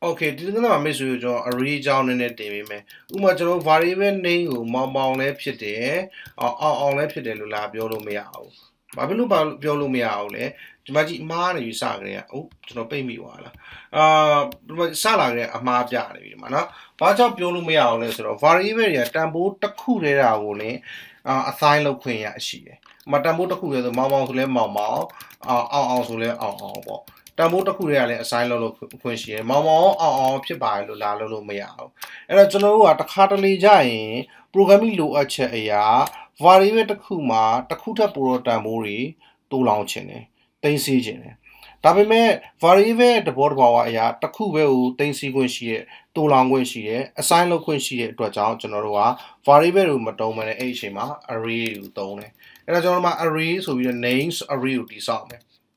Okay ဒီကနေ့မှာမိတ်ဆွေတို့ကျွန်တော် array အကြောင်းနည်းနည်းတင်ပေးမယ်ဥပမာကျွန်တော် variable name ကိုမောင်လည်းဖြစ်တယ်အောင်လည်းဖြစ်တယ်လို့လာပြောလို့မရဘူးဘာဖြစ်လို့ပြောလို့မရအောင်လဲဒီမှာကြည့်အမှားနေပြီစကြတယ်ကျွန်တော်ပိတ်မိသွားလားစလာကြတဲ့အမှားပြနေပြီဒီမှာနော်ဘာကြောင့်ပြောလို့မရအောင်လဲဆိုတော့ variable တွေကတန်ဖိုးတစ်ခုတည်းတာကိုလည်းassign လုပ်ခွင့်ရရှိတယ်မတန်ဖိုးတစ်ခုတည်းဆိုမောင်ဆိုလဲမောင်အောင်ဆိုလဲအောင်ပေါ့တန်ဖိုးတစ်ခုတည်းကလည်း assign လုပ်ခွင့်ရှိတယ်မောင်အောင်ဖြစ်ပါတယ်လို့လာလို့မရဘူးအဲ့တော့ကျွန်တော်တို့ကတစ်ခါတလေကြရင် programming လိုအပ်ချက်အရာ variable တစ်ခုမှာတစ်ခုထပ်ပိုတော့တန်ဖိုးတွေတိုးလောင်ခြင်းတယ်သိသိခြင်းတယ်ဒါပေမဲ့ variable တဘောတဘာဝအရာတစ်ခုပဲကိုသိသိခွင့်ရှိတဲ့တိုးလောင်ခွင့်ရှိတဲ့ assign လုပ်ခွင့်ရှိတဲ့အတွက်ကြောင့်ကျွန်တော်တို့က variable ကိုမတုံးမနဲ့အဲ့ဒီအချိန်မှာ array ကိုတုံးတယ်အဲ့တော့ကျွန်တော်တို့မှာ array ဆိုပြီးတော့ names array ကိုတည်ဆောက်မယ်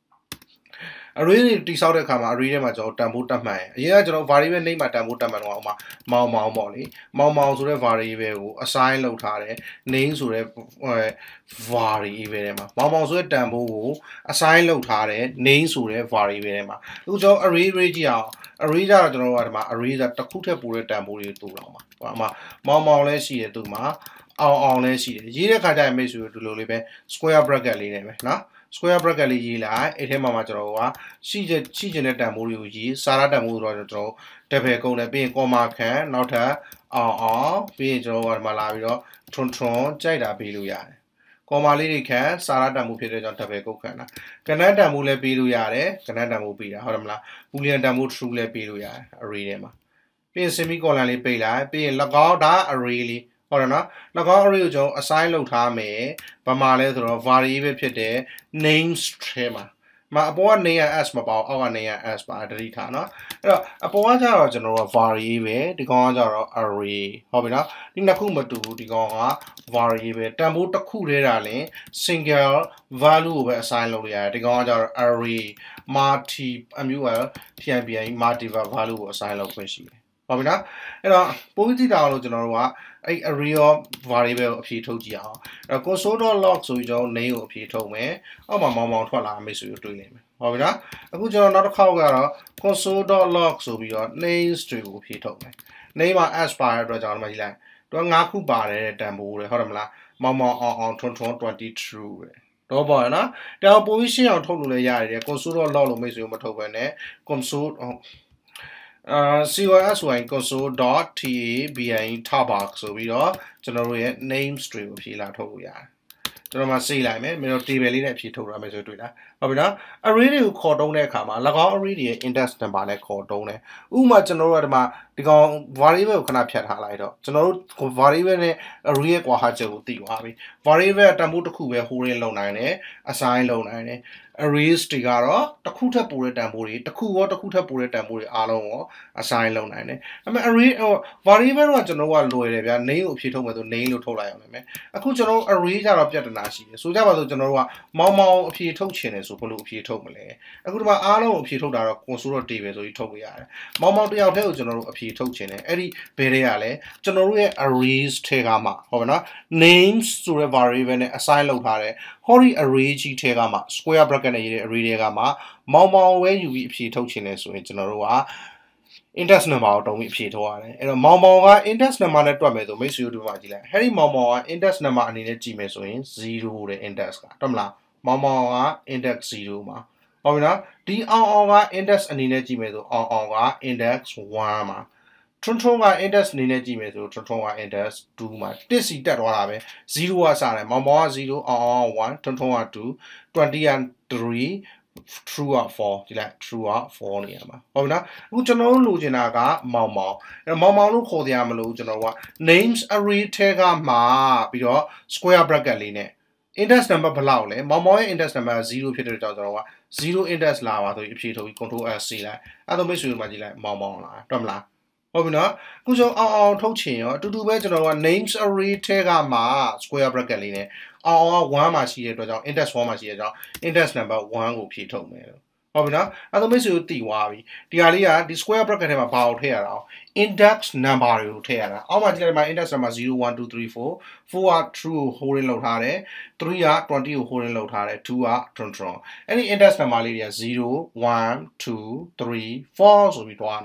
array တွေတိဆောက်တဲ့အခါမှာ array ထဲမှာကျွန်တော်တန်ဖိုးတက်မှန်အရင်ကကျွန်တော် variable name မှာတန်ဖိုးတက်မှန်တော့ဥမာမောင်ပေါ့လေမောင်ဆိုတဲ့ variable ကို assign လုပ်ထားတယ် name ဆိုတဲ့ variable ထဲမှာမောင်ဆိုတဲ့တန်ဖိုးကို assign လုပ်ထားတယ် name ဆိုတဲ့ variable ထဲမှာအခုကျွန်တော် array ကြည့်အောင် array ကြတော့ကျွန်တော်တို့ကဒီမှာ array ကတစ်ခုထက်ပိုတဲ့တန်ဖိုးတွေတူတော့မှာဟိုမှာမောင်လည်းရှိတယ်သူမှာအောင်လည်းရှိတယ်ရေးတဲ့ခါကျရင်မိတ်ဆွေတို့ဒီလိုလေးပဲ square bracket လေးနဲ့ပဲနော် square bracket လေးရေးလိုက်အဲ့ထဲမှာကျွန်တော်ကရှိချင်တဲ့တန်ဖိုးတွေကိုရေးစာရတန်ဖိုးတော့ကျွန်တော်တပယ်ကုန်တယ်ပြီးရင် comma ခန့်နောက်ထပ်အောင်ပြီးရင်ကျွန်တော်ကဒီမှာလာပြီးတော့ထွန်းကြိုက်တာပေးလို့ရတယ် comma လေးတွေခန့်စာရတန်ဖိုးဖြစ်တဲ့ကြောင့်တပယ်ကုတ်ခန့်တာကဏ္ဍတန်ဖိုးလည်းပေးလို့ရတယ်ကဏ္ဍတန်ဖိုးပေးတာဟုတ်တယ်မလား boolean တန်ဖိုး true လည်းပေးလို့ရတယ် array ထဲမှာပြီးရင် semicolon လေးပေးလိုက်ပြီးရင်၎င်းဒါ array လေးဟုတ်တယ်နော်၎င်း array ကိုကျွန်တော် assign လုပ်ထားမယ်ဘာမှလဲဆိုတော့ variable ဖြစ်တဲ့ names ထဲမှာအပေါ်က name က s မပါဘူးအောက်က name က s ပါတတိထားနော်အဲ့တော့အပေါ်ကကျတော့ကျွန်တော်တို့ variable ဒီကောင်ကကျတော့ array ဟုတ်ပြီနော်ဒီနှစ်ခုမတူဘူးဒီကောင်က variable တန်ဖိုးတစ်ခုတည်းတာလင် single value ကိုပဲ assign လုပ်လို့ရတယ်ဒီကောင်ကကျတော့ array multi multiple value ကို assign လုပ်ခွင့်ရှိတယ်ဟုတ်ပြီနော်အဲ့တော့ပိုပြီးသိတာလို့ကျွန်တော်တို့ကအဲ့ array of variable ကိုအဖြေထုတ်ကြည့်အောင်အဲ့တော့ console.log ဆိုပြီးကျွန်တော် name ကိုအဖြေထုတ်မယ်အောက်မှာမောင်ထွက်လာမယ်ဆိုပြီးတွေးနေမယ်ဟုတ်ပြီနော်အခုကျွန်တော်နောက်တစ်ခေါက်ကတော့ console.log ဆိုပြီးတော့ names တွေကိုအဖြေထုတ်မယ် name မှာ s ပါတဲ့အတွက်ကြောင့်ဒီမှာကြည့်လိုက်သူက9ခုပါတယ်တန်ဖိုးတယ်ဟုတ်တယ်မလားမောင်အောင်ထွန်း20 true ပဲတော့ပေါ့နော်ဒါပိုပြီးရှင်းအောင်ထုတ်လို့လည်းရတယ် console.log လို့မိတ်ဆွေမထုတ်ဘဲနဲ့ console COSY console.tabin tabak ဆိုပြီးတော့ကျွန်တော်တို့ရဲ့ name string ကိုဖြေလာထုတ်လို့ရတယ်ကျွန်တော်မှစိတ်လိုက်မယ်မင်းတို့ table လေးနဲ့ဖြေထုတ်ရမယ်ဆိုတွေ့လားဟုတ်ပြီနော် array တွေကိုခေါ်တုံးတဲ့အခါမှာ၎င်း array တွေရဲ့ index number နဲ့ခေါ်တုံးတယ်ဥပမာကျွန်တော်တို့ကဒီမှာဒီကောင် variable ကိုခဏဖြတ်ထားလိုက်တော့ကျွန်တော်တို့ variable နဲ့ array ရဲ့ကွာဟချက်ကိုသိသွားပြီ variable တန်ဖိုးတစ်ခုပဲ holding လုပ်နိုင်တယ် assign လုပ်နိုင်တယ် arrays တွေကတော့တစ်ခုထပ်ပိုတဲ့တန်ဖိုးတွေတစ်ခုထပ်ပိုတဲ့တန်ဖိုးတွေအားလုံးကို assign လုပ်နိုင်တယ်အဲ့မဲ့ array variable တော့ကျွန်တော်ကလွယ်တယ်ဗျာ name ကိုဖြေထုတ်မယ်ဆို name လို့ထုတ်လိုက်အောင်မယ်အခုကျွန်တော် array ကြတော့ပြဿနာရှိတယ်ဆိုကြပါစို့ကျွန်တော်တို့ကမောင်အဖြေထုတ်ချင်တယ်ဆိုဘယ်လိုအဖြေထုတ်မလဲအခုဒီမှာအားလုံးကိုအဖြေထုတ်တာတော့ console.table ဆိုပြီးထုတ်လို့ရတယ်မောင်တယောက်တည်းကိုကျွန်တော်တို့အဖြေထုတ်ချင်တယ်အဲ့ဒီဘယ်တွေကလဲကျွန်တော်တို့ရဲ့ arrays ထဲကမှဟုတ်ပါနော် names ဆိုတဲ့ variable နဲ့ assign လုပ်ထားတဲ့ hori array ကြီးထဲကမှ square bracket နဲ့ရေးတဲ့ array တွေကမှမောင်ဝဲယူပြီးအဖြေထုတ်ချင်တယ်ဆိုရင်ကျွန်တော်တို့ကindex number ကိုတုံးပြီးအဖြေထုတ်ရတယ်အဲ့တော့မောင်က index number နဲ့တွက်မယ်ဆိုမိတ်ဆွေတို့ဒီမှာကြည့်လိုက်အဲ့ဒီမောင်က index number အနေနဲ့ကြည့်မယ်ဆိုရင်0တဲ့ index ကဟုတ်မလားမောင်က index 0မှာဟုတ်ပြီနော်ဒီအောင်က index အနေနဲ့ကြည့်မယ်ဆိုအောင်က index 1မှာထွန်းက index အနေနဲ့ကြည့်မယ်ဆိုထွန်းက index 2မှာတစ်စီတက်သွားတာပဲ0ကစတယ်မောင်က0အောင်က1ထွန်းက2 20က3 true က4ဒီလိုက် true က4နေရမှာဟုတ်ပြီနော်အခုကျွန်တော်တို့လိုချင်တာကမောင်အဲ့မောင်လို့ခေါ်တရားမလို့ကျွန်တော်က names array ထဲကမှာပြီးတော့ square bracket လေးနဲ့ index number ဘယ်လောက်လဲမောင်ရဲ့ index number 0ဖြစ်တဲ့ကြောင့်ကျွန်တော်က0 index လာပါဆိုပြီးအဖြေထုတ်ပြီး control s စီလိုက်အဲ့တော့မိတ်ဆွေတို့မှကြည့်လိုက်မောင်လာတွေ့မလားဟုတ်ပြီနော်အခုကျွန်တော်အောင်ထုတ်ချင်ရောအတူတူပဲကျွန်တော်က names array ထဲကမှာ square bracket လေးနဲ့အောင်က1မှာရှိတဲ့အတွက်ကြောင့် index 1မှာရှိတဲ့ကြောင့် index number 1ကိုဖြည့်ထုတ်မယ်ဟုတ်ပြီနော်အဲ့တော့မိတ်ဆွေတို့တည်သွားပြီဒီဟာလေးကဒီ square bracket ထဲမှာဘာကိုထည့်ရတာ index number တွေကိုထည့်ရတာအောက်မှာကြည့်လိုက်မှာ index number 0 1 2 3 4 4က true ကို holding လုပ်ထားတယ်3က20ကို holding လုပ်ထားတယ်2က tron အဲ့ဒီ index number လေးတွေက0 1 2 3 4ဆိုပြီးတွားနေမှာ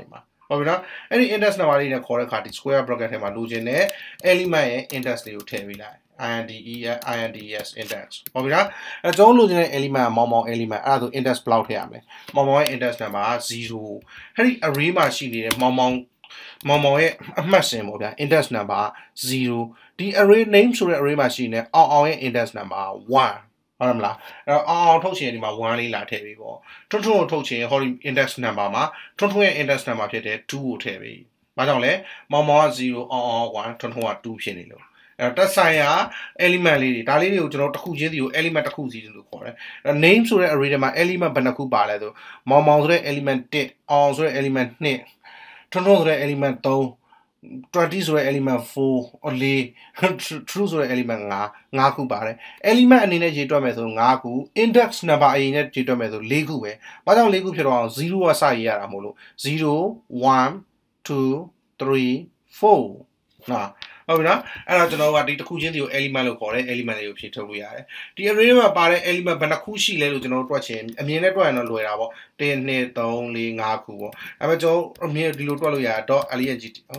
ဟုတ်ပြီနော်အဲ့ဒီ index number လေးနဲ့ခေါ်တဲ့အခါဒီ square bracket ထဲမှာလိုချင်တဲ့ element ရဲ့ index လေးကိုထည့်ပေးလိုက် INDES index ဟုတ်ပြီနော်အဲကျွန်တော်လိုချင်တဲ့ element မောင်မောင် element အဲ့ဒါဆို index ဘယ်လောက်ထည့်ရမလဲမောင်မောင်ရဲ့ index number က0အဲ့ဒီ array မှာရှိနေတဲ့မောင်မောင်ရဲ့အမှတ်စဉ်ပေါ့ဗျာ index number 0ဒီ array name ဆိုတဲ့ array မှာရှိနေအောင်ရဲ့ index number 1ဟုတ်မလားအဲ့တော့အောင်ထုတ်ချင်ဒီမှာ1လေးလာထည့်ပေးပေါ့ထွန်းထွန်းကိုထုတ်ချင်ဟောဒီ index number မှာထွန်းထွန်းရဲ့ index number ဖြစ်တဲ့2ကိုထည့်ပေးဘာကြောင့်လဲမောင်မောင်က0အောင်1ထွန်းထွန်းက2ဖြစ်နေလို့အဲ့တော့တက်ဆိုင်ရာ element လေးတွေဒါလေးတွေကိုကျွန်တော်တစ်ခုချင်းစီကို element တစ်ခုစီလို့ခေါ်တယ်အဲ့ name ဆိုတဲ့ array ထဲမှာ element ဘယ်နှခုပါလဲဆိုမောင်မောင်ဆိုတဲ့ element 1အောင်ဆိုတဲ့ element 2ထွန်းထွန်းဆိုတဲ့ element 3 20 ဆိုတဲ့ element 4 4 true ဆိုတဲ့ element 5ခုပါတယ် element အနေနဲ့ရေးတွက်မယ်ဆို5ခု index number အနေနဲ့ရေးတွက်မယ်ဆို4ခုပဲဘာကြောင့်4ခုဖြစ်တော့အောင်0ကစရေးရတာမို့လို့0 1 2 3 4နော်ဟုတ်ပြီနော်အဲ့တော့ကျွန်တော်ကဒီတစ်ခုချင်းစီကို element လို့ခေါ်တယ် element လေးကိုဖြည့်ထုတ်လို့ရတယ်ဒီ array မှာပါတဲ့ element ဘယ်နှခုရှိလဲလို့ကျွန်တော်တို့တွက်ချင်အမြင်နဲ့တွက်ရင်တော့လွယ်တာပေါ့1 2 3 4 5ခုပေါ့အဲ့မဲ့ကျွန်တော်အမြင်ဒီလိုတွက်လို့ရတယ် .length ဟုတ်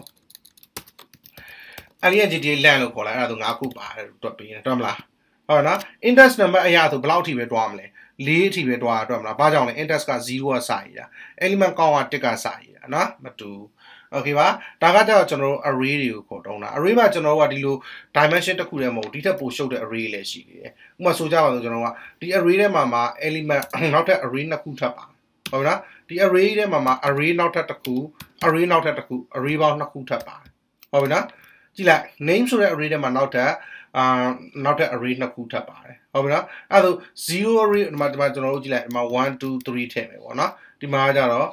LNGT လန့်လို့ခေါ်လိုက်အဲ့ဒါဆို5ခုပါတယ်တွက်ပေးတယ်တွက်မလားဟုတ်နော် index number အရာဆိုဘယ်လောက်ထိပဲတွက်မလဲ4ထိပဲတွက်ရတွက်မလားဘာကြောင့်လဲ index က0ကစရတာ element ကောင်းက1ကစရတာနော်မတူโอเคပါဒါကကြောင့်ကျွန်တော်တို့ array တွေကိုခေါ်တုံးတာ array မှာကျွန်တော်တို့ကဒီလို dimension တစ်ခုတည်းမဟုတ်ဒီထက်ပိုရှုပ်တဲ့ array လည်းရှိနေတယ်ဥပမာဆိုကြပါစို့ကျွန်တော်ကဒီ array ထဲမှာ element နောက်ထပ် array နှစ်ခုထပ်ပါဟုတ်ပြီနော်ဒီ array ထဲမှာ array နောက်ထပ်တစ်ခု array နောက်ထပ်တစ်ခု array ပေါင်းနှစ်ခုထပ်ပါတယ်ဟုတ်ပြီနော်ကြည့်လိုက် name ဆိုတဲ့ array ထဲမှာနောက်ထပ်array နှစ်ခုထပ်ပါတယ်ဟုတ်ပြီနော်အဲ့ဒါဆို0 array ဒီမှာကျွန်တော်တို့ကြည့်လိုက်ဒီမှာ1 2 3ထည့်မယ်ပေါ့နော်ဒီမှာကျတော့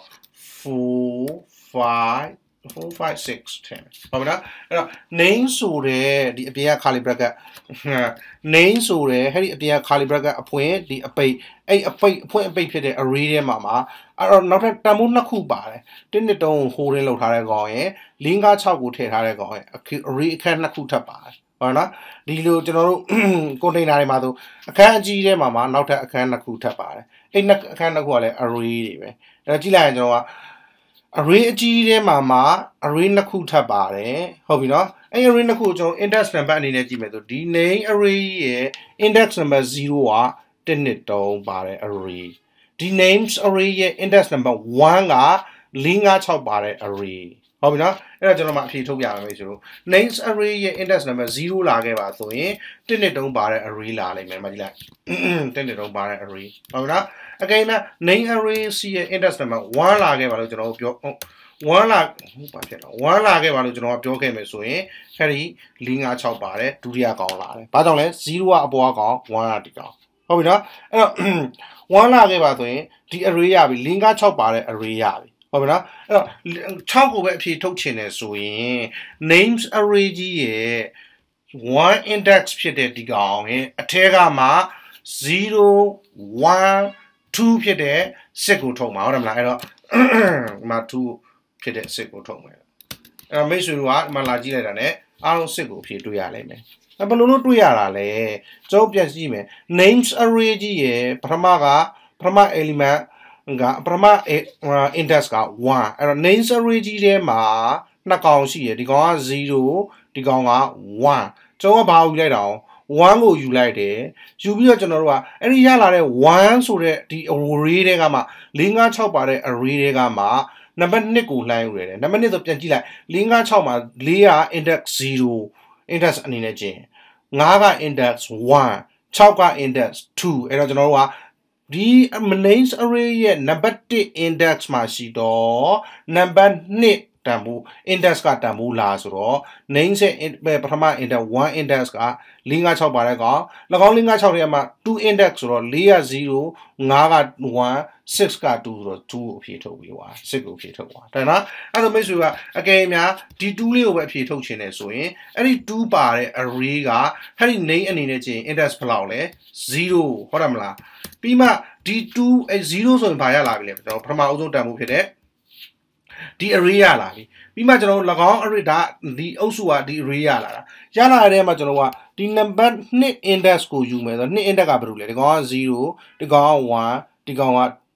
4 5 6ထည့်မယ်ဟုတ်ပြီနော်အဲ့တော့ name ဆိုတဲ့ဒီအပြင်က curly bracket name ဆိုတဲ့အဲ့ဒီအပြင်က curly bracket အဖွင့်ဒီအပိတ်အဲ့အပိတ်အဖွင့်အပိတ်ဖြစ်တဲ့ array ထဲမှာအဲ့တော့နောက်ထပ်တန်ဖိုးနှစ်ခုပါတယ်1 2 3ကို hold လုပ်ထားတဲ့ကောင်ရယ်4 5 6ကိုထည့်ထားတဲ့ကောင်ရယ် array အခန်းနှစ်ခုထပ်ပါတယ်ဟုတ်နော်ဒီလိုကျွန်တော်တို့ container တွေမှာဆိုအခန်းအကြီးထဲမှာနောက်ထပ်အခန်းနှစ်ခုထပ်ပါတယ်အဲ့အခန်းနှစ်ခုကလည်း array တွေပဲအဲ့တော့ကြည့်လိုက်ရင်ကျွန်တော်က array အကြီးထဲမှာ array နှစ်ခုထပ်ပါတယ်ဟုတ်ပြီနော်အဲ့ array နှစ်ခုကိုကျွန်တော် index number အနေနဲ့ကြည့်မယ်ဆိုဒီ name array ရဲ့ index number 0က1 2 3ပါတယ် array ဒီ names array ရဲ့ index number 1က4 5 6ပါတယ် array ဟုတ်ပြီနော်အဲ့တော့ကျွန်တော်မှအဖြေထုတ်ပြရမယ်ဆိုတော့ names array ရဲ့ index number 0လာခဲ့ပါဆိုရင်1 2 3ပါတဲ့ array လာလိမ့်မယ်မကြည့်လိုက်1 2 3ပါတဲ့ array ဟုတ်ပြီနော်အကယ်၍ name array ရဲ့ index number 1လာခဲ့ပါလို့ကျွန်တော်ပြော1လာဟုတ်ပါဖြစ်တော့1လာခဲ့ပါလို့ကျွန်တော်ပြောခဲ့မယ်ဆိုရင်အဲ့ဒီ4 5 6ပါတယ်ဒုတိယကောင်လာတယ်ဘာကြောင့်လဲ0ကအပေါ်ကောင်1ကဒီကောင်ဟုတ်ပြီနော်အဲ့တော့1လာခဲ့ပါဆိုရင်ဒီ array ရပြီ4 5 6ပါတဲ့ array ရပြီဟုတ်ပြီနော်အဲ့တော့6ကိုပဲအဖြေထုတ်ချင်တယ်ဆိုရင် names array ကြီးရဲ့1 index ဖြစ်တဲ့ဒီကောင်ရဲ့အထဲကမှ0 1 2ဖြစ်တဲ့စစ်ကိုထုတ်မှာဟုတ်တယ်မလားအဲ့တော့ဒီမှာ2ဖြစ်တဲ့စစ်ကိုထုတ်မယ်အဲ့တော့မိတ်ဆွေတို့ကဒီမှာလာကြည့်လိုက်တာ ਨੇ အားလုံးစစ်ကိုအဖြေတွေ့ရလိမ့်မယ်ဘယ်လိုလုပ်တွေ့ရတာလဲကျွန်တော်ပြန်ကြည့်မယ် names array ကြီးရဲ့ပထမ element ကပထမ index က1အဲ့တော့ names array ကြီးထဲမှာနှစ်ကောင်ရှိရဒီကောင်က0ဒီကောင်က1ကျွန်တော်ကဘာကိုယူလိုက်တာ1ကိုယူလိုက်တယ်ယူပြီးတော့ကျွန်တော်တို့ကအဲ့ဒီရလာတဲ့1ဆိုတဲ့ဒီ array တွေကမှ4 5 6ပါတဲ့ array တွေကမှနံပါတ်2ကိုလှမ်းယူရတယ်နံပါတ်2ဆိုပြန်ကြည့်လိုက်4 5 6မှာ4က index 0 index အနေနဲ့ကျင်5က index 1 6က index 2အဲ့တော့ကျွန်တော်တို့ကဒီ names array ရဲ့နံပါတ်1 index မှာရှိတော့နံပါတ်2တန်ဖိုး index ကတန်ဖိုးလာဆိုတော့ names ရဲ့ပထမ index 1 index က4 5 6ပါတဲ့ကောင်၎င်း4 5 6ထဲမှာ2 index ဆိုတော့4က0 5က1 6က2ဆိုတော့2ကိုအဖြေထုတ်ပြီးသွား6ကိုအဖြေထုတ်သွားဒါနော်အဲ့တော့မိတ်ဆွေကအကယ်များဒီ2လေးကိုပဲအဖြေထုတ်ချင်တယ်ဆိုရင်အဲ့ဒီ2ပါတဲ့ array ကအဲ့ဒီ name အနေနဲ့ကျရင် index ဘယ်လောက်လဲ0ဟုတ်တယ်မလားပြီးမှဒီ2အဲ0ဆိုရင်ဘာရလာပြီလဲကျွန်တော်ပထမအဆုံးတန်ဖိုးဖြစ်တဲ့ဒီ array ရလာပြီပြီးမှကျွန်တော်၎င်း array ဒါဒီအုပ်စုကဒီ array ရလာတာရလာတဲ့မှာကျွန်တော်ကဒီ number 2 index ကိုယူမယ်ဆိုတော့2 index ကဘယ်လိုလဲဒီကောင်က0ဒီကောင်က1ဒီကောင်က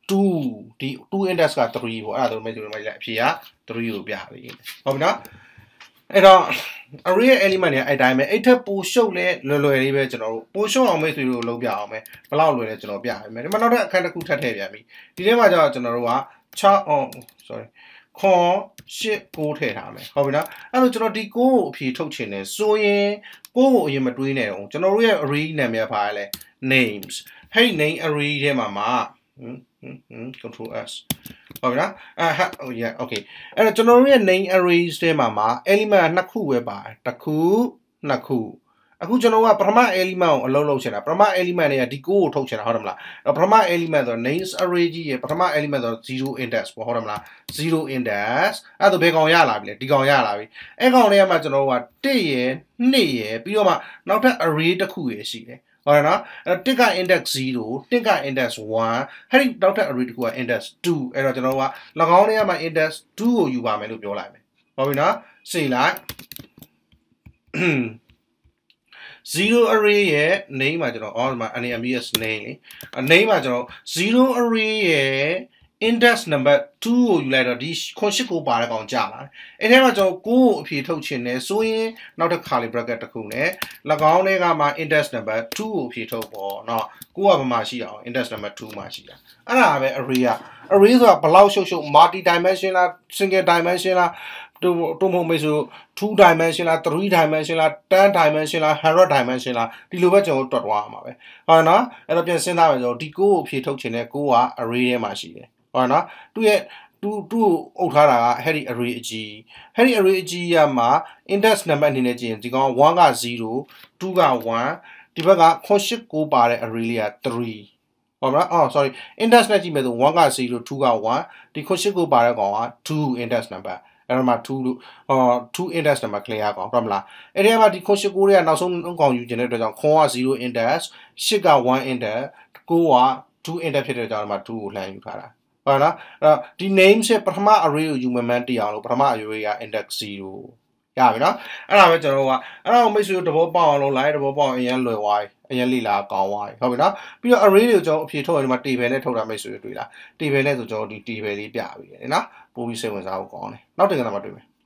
2ဒီ2 index က3ပေါ့အဲ့ဒါဆိုမိတ်ဆွေတို့မှလည်းအဖြေက3ကိုပြပြီဟုတ်ပြီနော်အဲ့တော့ array ရဲ့ element တွေအဲ့တိုင်းပဲအဲ့ထက်ပိုရှုပ်လဲလွယ်လေးပဲကျွန်တော်တို့ပိုရှုပ်အောင်မိတ်ဆွေတို့လုပ်ပြအောင်မယ်ဘယ်လောက်လွယ်လဲကျွန်တော်ပြရမယ်ဒီမှာနောက်ထပ်အခန်းတစ်ခုထပ်ထည့်ပြန်ပြီဒီထဲမှာကျတော့ကျွန်တော်တို့ကsorry ခွန်8 9ထည့်ထားမယ်ဟုတ်ပြီနော်အဲ့လိုကျွန်တော်ဒီ9ကိုအဖြေထုတ်ချင်တယ်ဆိုရင်9ကိုအရင်မတွေးနဲ့အောင်ကျွန်တော်တို့ရဲ့ array နာမည်ပါလဲ names ဟဲ့ name array ထဲမှာcontrol s ဟုတ်ပြီနော်okay အဲ့တော့ကျွန်တော်တို့ရဲ့ name arrays ထဲမှာ element နှစ်ခုပဲပါတယ်တစ်ခုနှစ်ခုအခုကျွန်တော်ကပထမ element ကိုအလုံးလုံးချင်တာပထမ element တွေကဒီ9ကိုထုတ်ချင်တာဟုတ်တယ်မလားအဲ့ပထမ element ဆိုတော့ names array ကြီးရဲ့ပထမ element ဆိုတော့0 index ပေါ့ဟုတ်တယ်မလား0 index အဲ့ဒါဘယ်ကောင်ရလာပြီလဲဒီကောင်ရလာပြီအဲ့ကောင်တွေကမှကျွန်တော်က1ရယ်2ရယ်ပြီးတော့မှနောက်ထပ် array တစ်ခုရယ်ရှိတယ်ဟုတ်တယ်နော်အဲ့တစ်က index 0တစ်က index 1အဲ့ဒီနောက်ထပ် array တစ်ခုက index 2အဲ့တော့ကျွန်တော်က၎င်းတွေကမှ index 2ကိုယူပါမယ်လို့ပြောလိုက်မယ်ဟုတ်ပြီနော်စေလိုက်0 array ရဲ့ name မှာကျွန်တော်ဒီမှာ names name လေ name မှာကျွန်တော်0 array ရဲ့ index number 2ကိုယူလိုက်တော့ဒီခွန်8ကိုပါတဲ့ကောင်ကြာလာတယ်အဲ့ထဲမှာကျွန်တော်9ကိုအဖြေထုတ်ချင်တယ်ဆိုရင်နောက်တစ်ခါလေး bracket တစ်ခုနဲ့၎င်းတွေကမှ index number 2ကိုအဖြေထုတ်ပေါ့เนาะ9ကဘာမှရှိအောင် index number 2မှာရှိတာအဲ့ဒါပဲ array က array ဆိုတာဘယ်လောက်ရှုပ် multi dimension လား single dimension လားတို့မဟုတ်မေးဆို2 dimension လား3 dimension လား10 dimension လား100 dimension လားဒီလိုပဲကျွန်တော်တို့တွက်သွားရမှာပဲဟုတ်နော်အဲ့တော့ပြန်စဉ်းစားမယ်ဆိုတော့ဒီ9ကိုအဖြေထုတ်ချင်တဲ့9က array ထဲမှာရှိတယ်ဟုတ်နော်သူ့ရဲ့သူ့ကိုအုပ်ထားတာကအဲ့ဒီ array အကြီးအဲ့ဒီ array အကြီးရမှာ index number အနေနဲ့ကြည့်ရင်ဒီကောင်1က0 2က1ဒီဘက်ကခွန်8 9ပါတဲ့ array လေးက3ဟုတ်မလားsorry index နဲ့ကြည့်မယ်ဆို1က0 2က1ဒီခွန်8 9ပါတဲ့ကောင်က2 index number အဲ့တော့မှ2လို့2 index number clear ကောင်ဟုတ်မလားအဲ့ဒီမှာဒီခွန်8 9တွေကနောက်ဆုံးကောင်ယူခြင်းတဲ့အတွက်ကြောင့်ခွန်က0 index 8က1 index 9က2 index ဖြစ်တဲ့ကြောင့်မှ2ကိုလှမ်းယူထားတာဟုတ်လားအဲ့တော့ဒီ name ရဲ့ပထမ array ကိုယူမှန်းတည်အောင်လို့ပထမ array က index 0ရပြီနော်အဲ့ဒါပဲကျွန်တော်တို့ကအဲ့ဒါကိုမိတ်ဆွေတို့တဘောပေါက်အောင်လုပ်လိုက်တဘောပေါက်အရင်လွယ်သွားပြီအရင်လိလာကောင်းသွားပြီဟုတ်ပြီနော်ပြီးတော့ array တွေကိုကျွန်တော်အဖြေထုတ်ရင်ဒီမှာ table နဲ့ထုတ်တာမိတ်ဆွေတို့တွေ့လား table နဲ့ဆိုကျွန်တော်ဒီ table လေးပြပြီနော်ပို့ပြီးစိတ်ဝင်စားဖို့ကောင်းတယ်နောက်တင်ကမှာတွေ့မယ်